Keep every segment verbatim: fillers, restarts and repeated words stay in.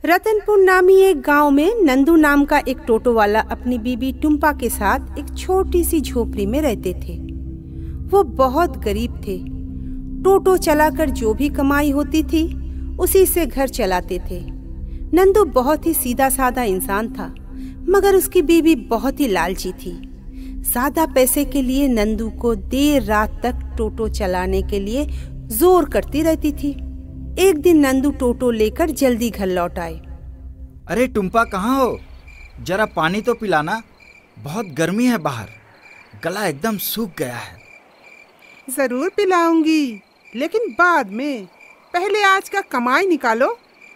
रतनपुर नामी एक गांव में नंदू नाम का एक टोटो वाला अपनी बीबी टुम्पा के साथ एक छोटी सी झोपड़ी में रहते थे। वो बहुत गरीब थे। टोटो चलाकर जो भी कमाई होती थी उसी से घर चलाते थे। नंदू बहुत ही सीधा साधा इंसान था, मगर उसकी बीबी बहुत ही लालची थी। ज्यादा पैसे के लिए नंदू को देर रात तक टोटो चलाने के लिए जोर करती रहती थी। एक दिन नंदू टोटो लेकर जल्दी घर लौट आए। अरे टुम्पा, कहाँ हो? जरा पानी तो पिलाना, बहुत गर्मी है बाहर, गला एकदम सूख गया है। जरूर पिलाऊंगी, लेकिन बाद में। पहले आज का कमाई निकालो।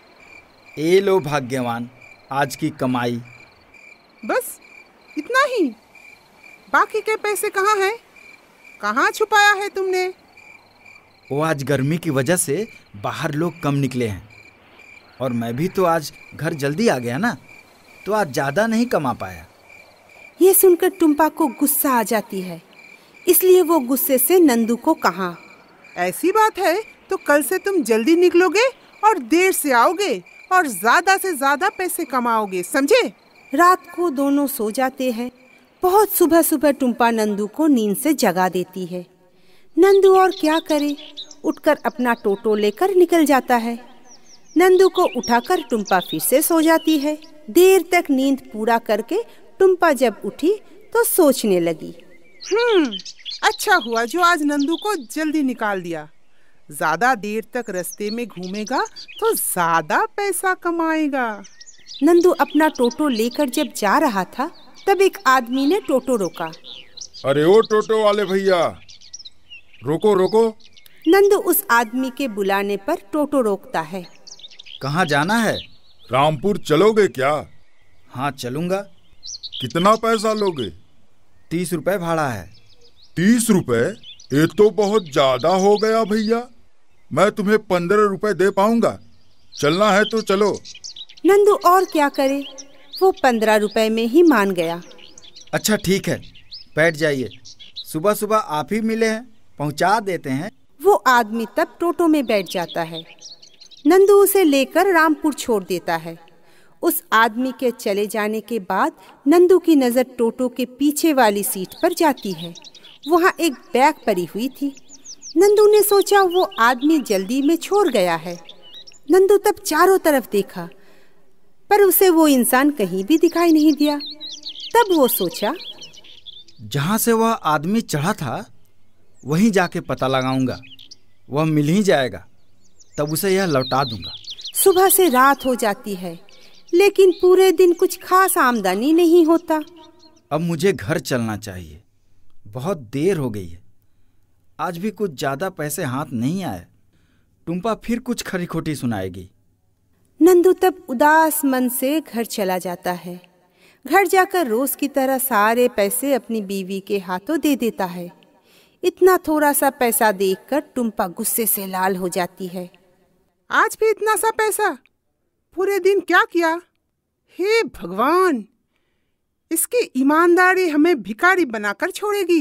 ए लो भाग्यवान, आज की कमाई। बस इतना ही? बाकी के पैसे कहाँ हैं? कहाँ छुपाया है तुमने? वो आज गर्मी की वजह से बाहर लोग कम निकले हैं, और मैं भी तो आज घर जल्दी आ गया ना, तो आज ज्यादा नहीं कमा पाया। ये सुनकर टुम्पा को गुस्सा आ जाती है, इसलिए वो गुस्से से नंदू को कहा, ऐसी बात है तो कल से तुम जल्दी निकलोगे और देर से आओगे और ज्यादा से ज्यादा पैसे कमाओगे, समझे? रात को दोनों सो जाते हैं। बहुत सुबह सुबह टुम्पा नंदू को नींद से जगा देती है। नंदू और क्या करे, उठकर अपना टोटो लेकर निकल जाता है। नंदू को उठाकर टुम्पा फिर से सो जाती है। देर तक नींद पूरा करके टुम्पा जब उठी तो सोचने लगी, हम्म अच्छा हुआ जो आज नंदू को जल्दी निकाल दिया। ज्यादा देर तक रास्ते में घूमेगा तो ज्यादा पैसा कमाएगा। नंदू अपना टोटो लेकर जब जा रहा था तब एक आदमी ने टोटो रोका। अरे ओ टोटो वाले भैया, रोको रोको। नंदू उस आदमी के बुलाने पर टोटो रोकता है। कहाँ जाना है? रामपुर चलोगे क्या? हाँ चलूंगा। कितना पैसा लोगे? तीस रुपए भाड़ा है। तीस रुपए? ये तो बहुत ज्यादा हो गया भैया। मैं तुम्हें पंद्रह रुपए दे पाऊंगा। चलना है तो चलो। नंदू और क्या करे, वो पंद्रह रुपए में ही मान गया। अच्छा ठीक है, बैठ जाइए। सुबह सुबह आप ही मिले हैं, पहुंचा देते हैं। वो आदमी तब टोटो में बैठ जाता है। नंदू उसे लेकर रामपुर छोड़ देता है। उस आदमी के चले जाने के बाद नंदू की नजर टोटो के पीछे वाली सीट पर जाती है। वहाँ एक बैग पड़ी हुई थी। नंदू ने सोचा वो आदमी जल्दी में छोड़ गया है। नंदू तब चारों तरफ देखा, पर उसे वो इंसान कहीं भी दिखाई नहीं दिया। तब वो सोचा, जहाँ से वह आदमी चढ़ा था वहीं जाके पता लगाऊंगा। वह मिल ही जाएगा, तब उसे यह लौटा दूंगा। सुबह से रात हो जाती है, लेकिन पूरे दिन कुछ खास आमदनी नहीं होता। अब मुझे घर चलना चाहिए, बहुत देर हो गई है। आज भी कुछ ज्यादा पैसे हाथ नहीं आए। टुम्पा फिर कुछ खरी खोटी सुनाएगी। नंदू तब उदास मन से घर चला जाता है। घर जाकर रोज की तरह सारे पैसे अपनी बीवी के हाथों दे देता है। इतना थोड़ा सा पैसा देखकर टुम्पा गुस्से से लाल हो जाती है। आज भी इतना सा पैसा? पूरे दिन क्या किया? हे भगवान, इसकी ईमानदारी हमें भिखारी बनाकर छोड़ेगी।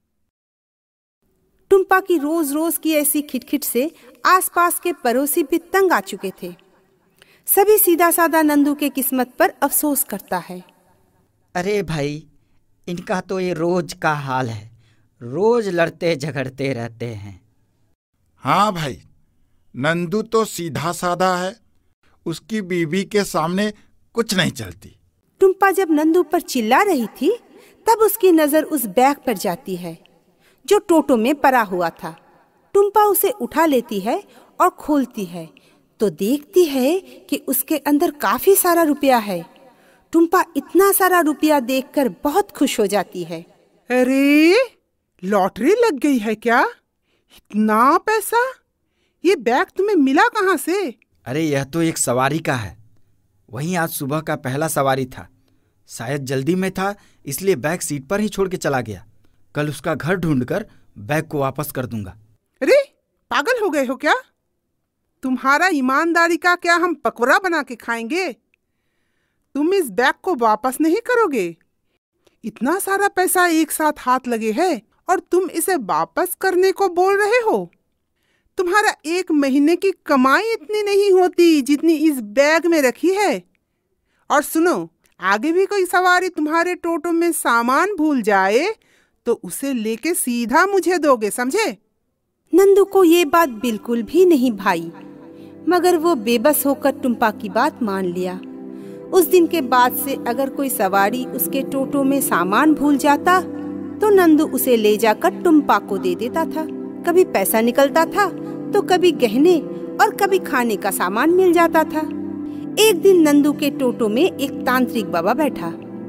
टुम्पा की रोज रोज की ऐसी खिटखिट से आसपास के पड़ोसी भी तंग आ चुके थे। सभी सीधा साधा नंदू के किस्मत पर अफसोस करता है। अरे भाई, इनका तो ये रोज का हाल है, रोज लड़ते झगड़ते रहते हैं। हाँ भाई, नंदू तो सीधा साधा है, उसकी बीवी के सामने कुछ नहीं चलती। टुम्पा जब नंदू पर चिल्ला रही थी तब उसकी नजर उस बैग पर जाती है जो टोटो में पड़ा हुआ था। टुम्पा उसे उठा लेती है और खोलती है तो देखती है कि उसके अंदर काफी सारा रुपया है। टुम्पा इतना सारा रुपया देखकर बहुत खुश हो जाती है। अरे, लॉटरी लग गई है क्या? इतना पैसा? ये बैग तुम्हें मिला कहाँ से? अरे यह तो एक सवारी का है। वही आज सुबह का पहला सवारी था। शायद जल्दी में था, इसलिए बैग सीट पर ही छोड़ के चला गया। कल उसका घर ढूंढकर बैग को वापस कर दूंगा। अरे पागल हो गए हो क्या? तुम्हारा ईमानदारी का क्या हम पकौड़ा बना के खाएंगे? तुम इस बैग को वापस नहीं करोगे? इतना सारा पैसा एक साथ हाथ लगे है और तुम इसे वापस करने को बोल रहे हो? तुम्हारा एक महीने की कमाई इतनी नहीं होती जितनी इस बैग में रखी है। और सुनो, आगे भी कोई सवारी तुम्हारे टोटो में सामान भूल जाए तो उसे लेके सीधा मुझे दोगे, समझे? नंदू को ये बात बिल्कुल भी नहीं भाई, मगर वो बेबस होकर टुम्पा की बात मान लिया। उस दिन के बाद से अगर कोई सवारी उसके टोटो में सामान भूल जाता तो नंदू उसे ले जाकर टुम्पा को दे देता था। कभी पैसा निकलता था तो कभी गहने और कभी खाने का सामान मिल जाता था। एक दिन नंदू के टोटो में एक तांत्रिक बाबा बैठा।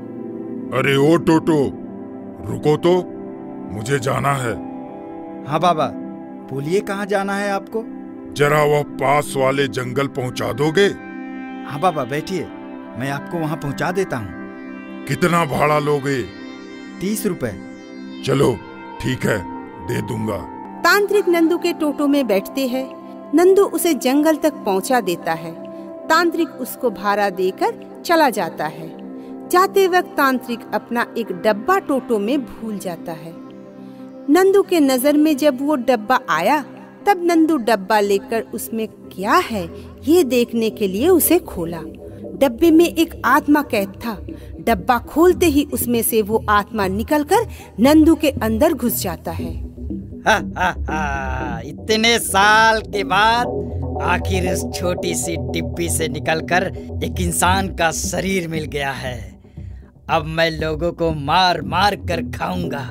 अरे ओ टोटो, रुको तो, मुझे जाना है। हाँ बाबा, बोलिए कहाँ जाना है आपको? जरा वह पास वाले जंगल पहुंचा दोगे? हाँ बाबा बैठिए, मैं आपको वहाँ पहुँचा देता हूँ। कितना भाड़ा लोगे? तीस रुपए। चलो ठीक है, दे दूंगा। तांत्रिक नंदू के टोटो में बैठते हैं। नंदू उसे जंगल तक पहुंचा देता है। तांत्रिक उसको भाड़ा देकर चला जाता है। जाते वक्त तांत्रिक अपना एक डब्बा टोटो में भूल जाता है। नंदू के नजर में जब वो डब्बा आया तब नंदू डब्बा लेकर उसमें क्या है ये देखने के लिए उसे खोला। डब्बे में एक आत्मा कैद था। डब्बा खोलते ही उसमें से वो आत्मा निकलकर नंदू के अंदर घुस जाता है। हा, हा, हा, इतने साल के बाद आखिर इस छोटी सी डिब्बी से निकलकर एक इंसान का शरीर मिल गया है। अब मैं लोगों को मार मार कर खाऊंगा।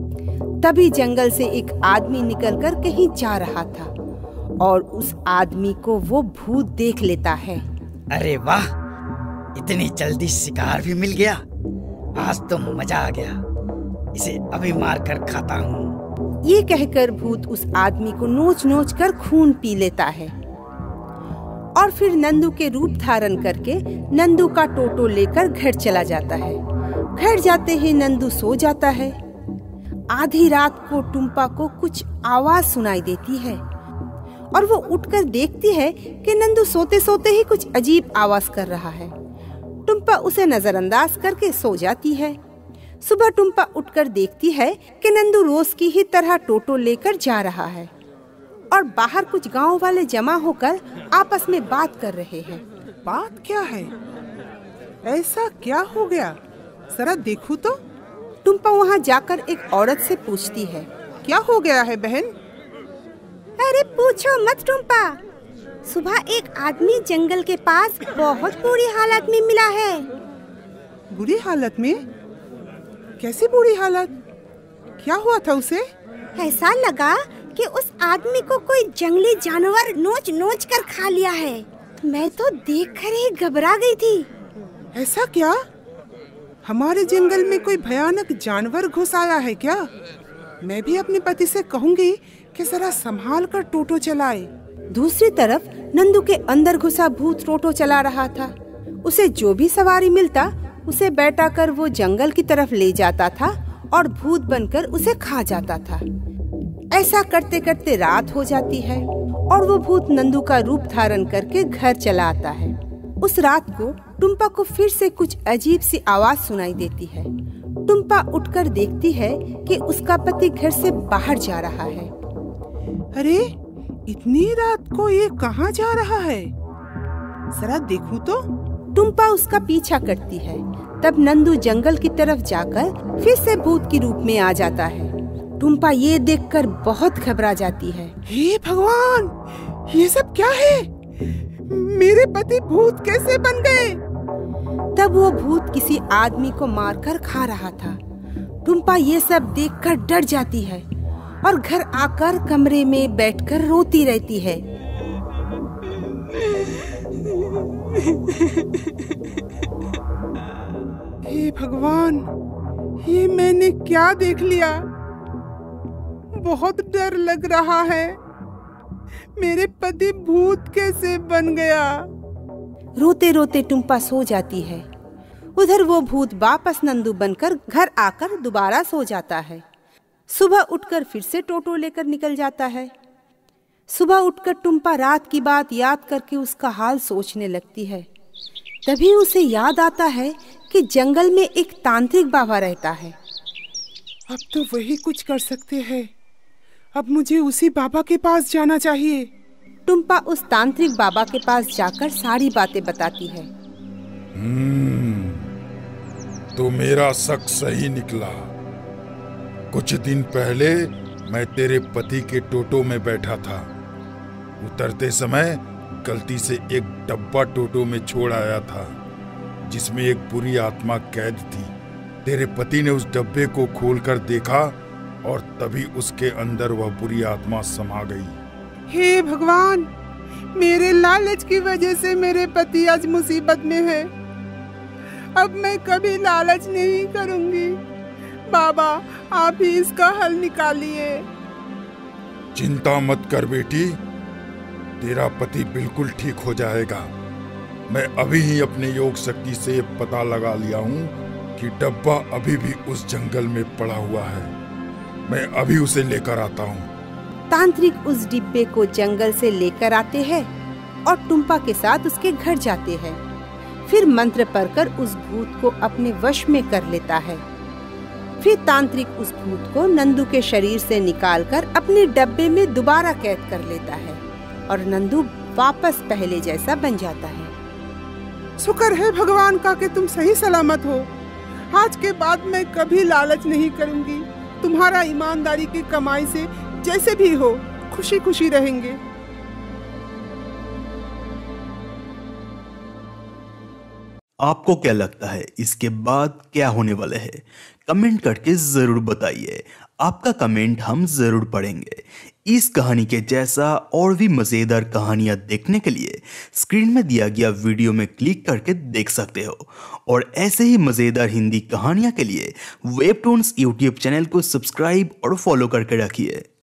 तभी जंगल से एक आदमी निकलकर कहीं जा रहा था और उस आदमी को वो भूत देख लेता है। अरे वाह, इतनी जल्दी शिकार भी मिल गया। आज तो मजा आ गया, इसे अभी मार कर खाता हूँ। ये कहकर भूत उस आदमी को नोच नोच कर खून पी लेता है और फिर नंदू के रूप धारण करके नंदू का टोटो लेकर घर चला जाता है। घर जाते ही नंदू सो जाता है। आधी रात को टुम्पा को कुछ आवाज सुनाई देती है और वो उठकर देखती है कि नंदू सोते सोते ही कुछ अजीब आवाज कर रहा है। टुम्पा उसे नजरअंदाज करके सो जाती है। सुबह टुम्पा उठकर देखती है कि नंदू रोज की ही तरह टोटो लेकर जा रहा है और बाहर कुछ गांव वाले जमा होकर आपस में बात कर रहे हैं। बात क्या है? ऐसा क्या हो गया? जरा देखूं तो। टुम्पा वहाँ जाकर एक औरत से पूछती है, क्या हो गया है बहन? अरे पूछो मत टुम्पा, सुबह एक आदमी जंगल के पास बहुत बुरी हालत में मिला है। बुरी हालत में? कैसी बुरी हालत? क्या हुआ था उसे? ऐसा लगा कि उस आदमी को कोई जंगली जानवर नोच नोच कर खा लिया है। मैं तो देखकर ही घबरा गई थी। ऐसा क्या? हमारे जंगल में कोई भयानक जानवर घुस आया है क्या? मैं भी अपने पति से कहूँगी कि जरा संभाल कर टोटो चलाए। दूसरी तरफ नंदू के अंदर घुसा भूत टोटो चला रहा था। उसे जो भी सवारी मिलता उसे बैठा कर वो जंगल की तरफ ले जाता था और भूत बनकर उसे खा जाता था। ऐसा करते करते रात हो जाती है और वो भूत नंदू का रूप धारण करके घर चला आता है। उस रात को टुम्पा को फिर से कुछ अजीब सी आवाज सुनाई देती है। टुम्पा उठकर देखती है कि उसका पति घर से बाहर जा रहा है। अरे इतनी रात को ये कहाँ जा रहा है? जरा देखूं तो। टुम्पा उसका पीछा करती है। तब नंदू जंगल की तरफ जाकर फिर से भूत के रूप में आ जाता है। टुम्पा ये देखकर बहुत घबरा जाती है। हे भगवान, ये सब क्या है? मेरे पति भूत कैसे बन गए? तब वो भूत किसी आदमी को मारकर खा रहा था। टुम्पा ये सब देखकर डर जाती है और घर आकर कमरे में बैठकर रोती रहती है। हे भगवान, ये मैंने क्या देख लिया? बहुत डर लग रहा है। मेरे पति भूत कैसे बन गया? रोते रोते टुम्पा सो जाती है। उधर वो भूत वापस नंदू बनकर घर आकर दोबारा सो जाता है। सुबह उठकर फिर से टोटो लेकर निकल जाता है। सुबह उठकर टुम्पा रात की बात याद करके उसका हाल सोचने लगती है। तभी उसे याद आता है कि जंगल में एक तांत्रिक बाबा रहता है। अब तो वही कुछ कर सकते हैं। अब मुझे उसी बाबा के पास जाना चाहिए। टुम्पा उस तांत्रिक बाबा के पास जाकर सारी बातें बताती है। हम्म, तो मेरा शक सही निकला। कुछ दिन पहले मैं तेरे पति के टोटो में बैठा था। उतरते समय गलती से एक डब्बा टोटो में छोड़ आया था जिसमें एक बुरी आत्मा कैद थी। तेरे पति ने उस डब्बे को खोलकर देखा और तभी उसके अंदर वह बुरी आत्मा समा गई। हे भगवान, मेरे लालच की वजह से मेरे पति आज मुसीबत में है। अब मैं कभी लालच नहीं करूंगी। बाबा, आप ही इसका हल निकालिए। चिंता मत कर बेटी, तेरा पति बिल्कुल ठीक हो जाएगा। मैं अभी ही अपने योग शक्ति से पता लगा लिया हूँ कि डब्बा अभी भी उस जंगल में पड़ा हुआ है। मैं अभी उसे लेकर आता हूँ। तांत्रिक उस डिब्बे को जंगल से लेकर आते हैं और टुम्पा के साथ उसके घर जाते हैं। फिर मंत्र पढ़कर उस भूत को अपने वश में कर लेता है। फिर तांत्रिक उस भूत को नंदू के शरीर से निकालकर अपने डब्बे में दोबारा कैद कर लेता है और नंदू वापस पहले जैसा बन जाता है। शुक्र है भगवान का कि तुम सही सलामत हो। आज के बाद मैं कभी लालच नहीं करूंगी। तुम्हारा ईमानदारी की कमाई से जैसे भी हो खुशी खुशी रहेंगे। आपको क्या लगता है इसके बाद क्या होने वाला है? कमेंट करके जरूर बताइए। आपका कमेंट हम जरूर पढ़ेंगे। इस कहानी के जैसा और भी मजेदार कहानियां देखने के लिए स्क्रीन में दिया गया वीडियो में क्लिक करके देख सकते हो। और ऐसे ही मजेदार हिंदी कहानियां के लिए वेबटून्स यूट्यूब चैनल को सब्सक्राइब और फॉलो करके रखिए।